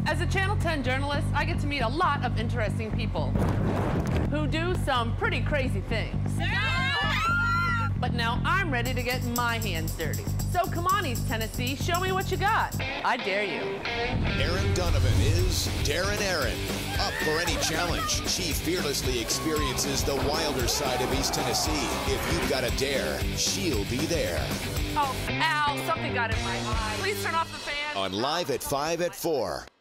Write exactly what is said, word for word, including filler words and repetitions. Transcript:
As a Channel ten journalist, I get to meet a lot of interesting people who do some pretty crazy things. But now I'm ready to get my hands dirty. So come on, East Tennessee, show me what you got. I dare you. Erin Donovan is Darin Erin. Up for any challenge, she fearlessly experiences the wilder side of East Tennessee. If you've got a dare, she'll be there. Oh, ow, something got in my eye. Please turn off the fan. On Live at five at four.